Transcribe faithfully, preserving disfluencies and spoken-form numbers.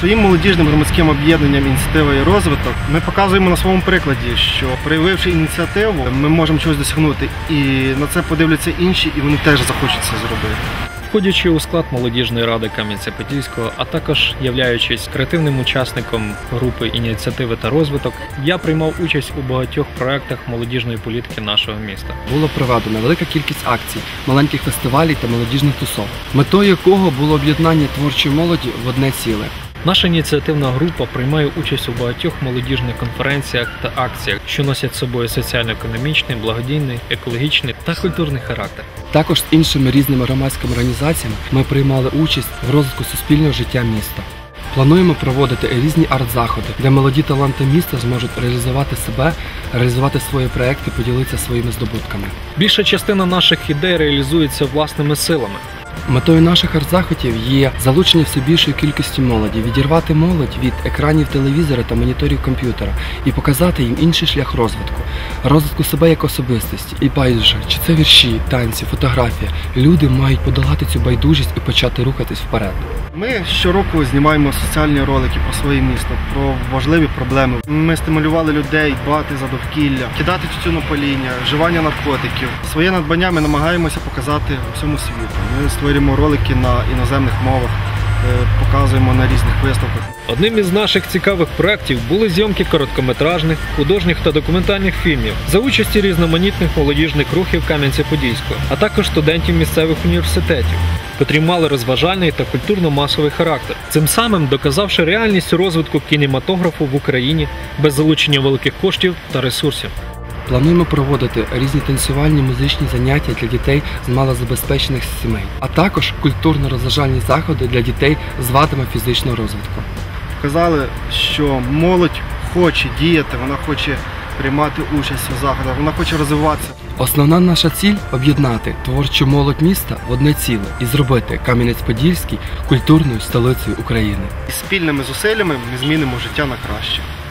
Своїм молодіжним громадським об'єднанням «Ініціатива і розвиток» ми показуємо на своєму прикладі, що проявивши ініціативу, ми можемо чогось досягнути. І на це подивляться інші, і вони теж захочуть це зробити. Входячи у склад молодіжної ради Кам'янця-Подільського, а також являючись креативним учасником групи «Ініціативи та розвиток», я приймав участь у багатьох проєктах молодіжної політики нашого міста. Було проведено велика кількість акцій, маленьких фестивалів та молодіжних тусов, метою якого було об'єднання творчої молоді в одне ціле. Наша ініціативна група приймає участь у багатьох молодіжних конференціях та акціях, що носять з собою соціально-економічний, благодійний, екологічний та культурний характер. Також з іншими різними громадськими організаціями ми приймали участь в розвитку суспільного життя міста. Плануємо проводити різні арт-заходи, де молоді таланти міста зможуть реалізувати себе, реалізувати свої проекти, поділитися своїми здобутками. Більша частина наших ідей реалізується власними силами. Метою наших арт-заходів є залучення все більшої кількості молоді, відірвати молодь від екранів телевізора та моніторів комп'ютера і показати їм інший шлях розвитку, розвитку себе як особистості. І байдуже, чи це вірші, танці, фотографія, люди мають подолати цю байдужість і почати рухатись вперед. Ми щороку знімаємо соціальні ролики про своє місто, про важливі проблеми. Ми стимулювали людей дбати за довкілля, кидати тютюнопаління, вживання наркотиків. Своє надбання ми намагаємося показати всьому світу. Ми створюємо ролики на іноземних мовах, показуємо на різних виставках. Одним із наших цікавих проєктів були зйомки короткометражних, художніх та документальних фільмів за участі різноманітних молодіжних рухів Кам'янця-Подільського, а також студентів місцевих університетів, котрі мали розважальний та культурно-масовий характер, цим самим доказавши реальність розвитку кінематографу в Україні без залучення великих коштів та ресурсів. Плануємо проводити різні танцювальні музичні заняття для дітей з малозабезпечених сімей, а також культурно-розважальні заходи для дітей з вадами фізичного розвитку. Показали, що молодь хоче діяти, вона хоче приймати участь у заходах, вона хоче розвиватися. Основна наша ціль – об'єднати творчу молодь міста в одне ціле і зробити Кам'янець-Подільський культурною столицею України. І спільними зусиллями ми змінимо життя на краще.